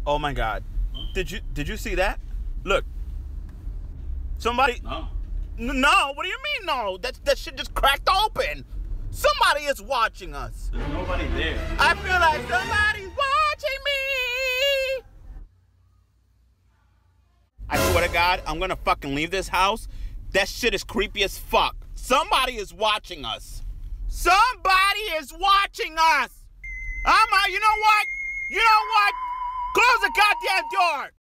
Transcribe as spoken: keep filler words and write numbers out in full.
Oh my God. Huh? Did you did you see that? Look. Somebody. No. No. What do you mean no? That that shit just cracked open. Somebody is watching us. There's nobody there. I feel like somebody's watching me. I swear to God, I'm gonna fucking leave this house. That shit is creepy as fuck. Somebody is watching us. Somebody is watching us. I'm out. You know what? You know what? Close the goddamn door.